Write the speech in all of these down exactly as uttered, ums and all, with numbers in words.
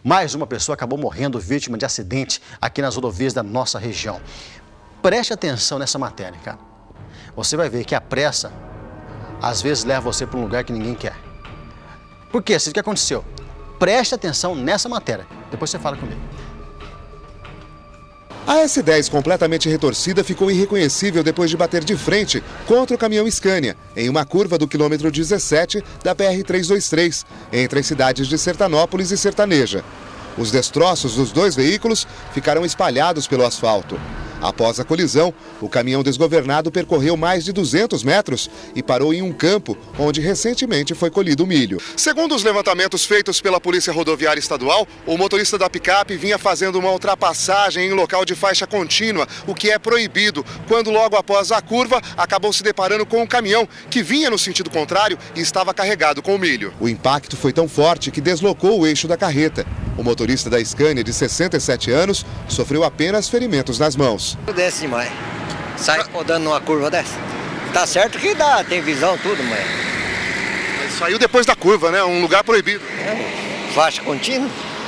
Mais uma pessoa acabou morrendo vítima de acidente aqui nas rodovias da nossa região. Preste atenção nessa matéria, cara. Você vai ver que a pressa, às vezes, leva você para um lugar que ninguém quer. Por quê? O que aconteceu? Preste atenção nessa matéria. Depois você fala comigo. A S dez, completamente retorcida, ficou irreconhecível depois de bater de frente contra o caminhão Scania, em uma curva do quilômetro dezessete da B R trezentos e vinte e três, entre as cidades de Sertanópolis e Sertaneja. Os destroços dos dois veículos ficaram espalhados pelo asfalto. Após a colisão, o caminhão desgovernado percorreu mais de duzentos metros e parou em um campo onde recentemente foi colhido milho. Segundo os levantamentos feitos pela Polícia Rodoviária Estadual, o motorista da picape vinha fazendo uma ultrapassagem em local de faixa contínua, o que é proibido, quando logo após a curva acabou se deparando com um caminhão que vinha no sentido contrário e estava carregado com milho. O impacto foi tão forte que deslocou o eixo da carreta. O motorista da Scania, de sessenta e sete anos, sofreu apenas ferimentos nas mãos. Desce demais. Sai rodando numa curva dessa. Tá certo que dá, tem visão, tudo, mas... Saiu depois da curva, né? Um lugar proibido. É, faixa contínua.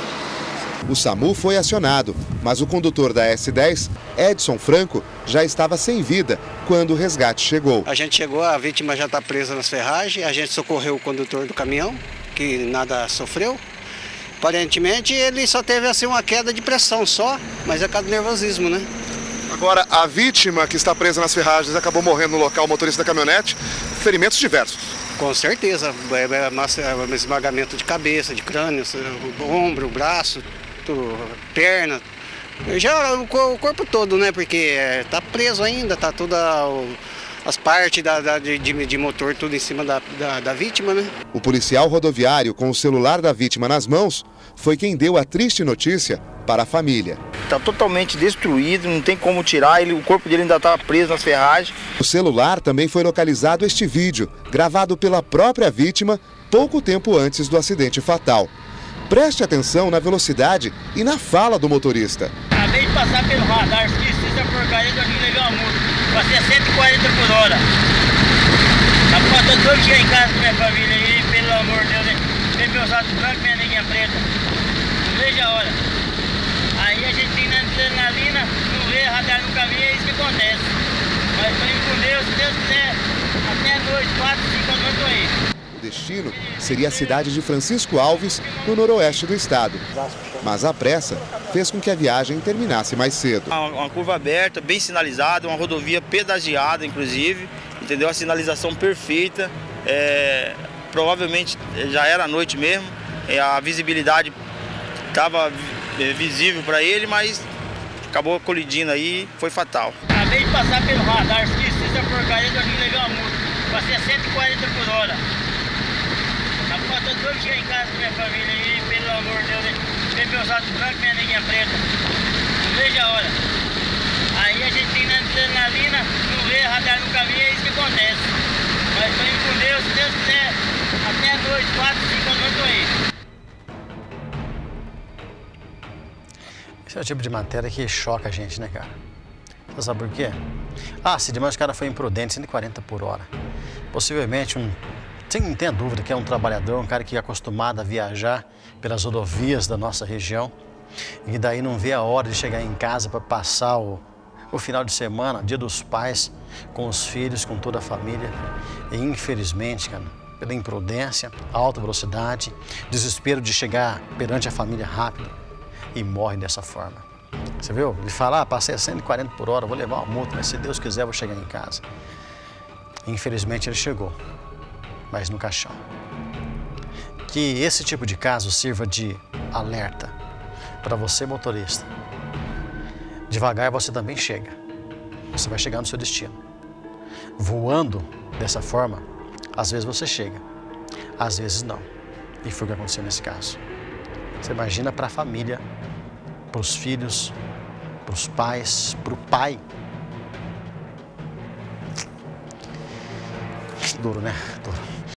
O SAMU foi acionado, mas o condutor da S dez, Edson Franco, já estava sem vida quando o resgate chegou. A gente chegou, a vítima já está presa nas ferragens, a gente socorreu o condutor do caminhão, que nada sofreu. Aparentemente ele só teve assim uma queda de pressão só, mas é por causa do nervosismo, né? Agora, a vítima que está presa nas ferragens acabou morrendo no local, o motorista da caminhonete, ferimentos diversos. Com certeza, é, é, esmagamento de cabeça, de crânio, ombro, braço, tudo, perna, já o, o corpo todo, né? Porque está preso ainda, tá toda as partes da, da, de, de motor tudo em cima da, da, da vítima, né? O policial rodoviário, com o celular da vítima nas mãos, foi quem deu a triste notícia para a família. Está totalmente destruído, não tem como tirar, ele, o corpo dele ainda está preso nas ferragens. No celular também foi localizado este vídeo, gravado pela própria vítima pouco tempo antes do acidente fatal. Preste atenção na velocidade e na fala do motorista. Acabei de passar pelo radar, esqueci essa porcaria que eu tinha que levar uma multa. Passei a cento e quarenta por hora. Tá faltando dois dias em casa com minha família aí, pelo amor de Deus, né? Tem meus atos brancos e minha neguinha preta. Não vejo a hora. Aí a gente tem na adrenalina, não vê, radar nunca vê, é isso que acontece. Mas estou indo com Deus, se Deus quiser, até a noite, quatro, cinco da noite eu tô aí. O destino seria a cidade de Francisco Alves, no noroeste do estado. Mas a pressa fez com que a viagem terminasse mais cedo. Uma, uma curva aberta, bem sinalizada, uma rodovia pedagiada, inclusive, entendeu? A sinalização perfeita, é, provavelmente já era à noite mesmo, é, a visibilidade estava visível para ele, mas acabou colidindo aí, foi fatal. Acabei de passar pelo radar, esqueci essa porcaria que eu tinha que levar uma multa. Passei a cento e quarenta por hora. Tá faltando dois dias em casa com minha família aí, pelo amor de Deus, né? Tem meus atos brancos e minha neguinha preta. Não vejo a hora. Aí a gente tem na adrenalina, não vê, radar nunca vê, é isso que acontece. Mas estou indo com Deus, se Deus quiser, até a noite, quatro, cinco da noite eu tô aí. Esse é o tipo de matéria que choca a gente, né, cara? Você sabe por quê? Ah, se demais o cara foi imprudente, cento e quarenta por hora. Possivelmente, um, sem não tenha dúvida que é um trabalhador, um cara que é acostumado a viajar pelas rodovias da nossa região e daí não vê a hora de chegar em casa para passar o, o final de semana, dia dos pais, com os filhos, com toda a família. E infelizmente, cara, pela imprudência, alta velocidade, desespero de chegar perante a família rápido, e morre dessa forma. Você viu? Ele fala, ah, passei a cento e quarenta por hora, vou levar uma multa, mas se Deus quiser eu vou chegar em casa. Infelizmente ele chegou, mas no caixão. Que esse tipo de caso sirva de alerta para você, motorista. Devagar você também chega. Você vai chegar no seu destino. Voando dessa forma, às vezes você chega, às vezes não. E foi o que aconteceu nesse caso. Você imagina para a família, para os filhos, para os pais, para o pai. Duro, né? Duro.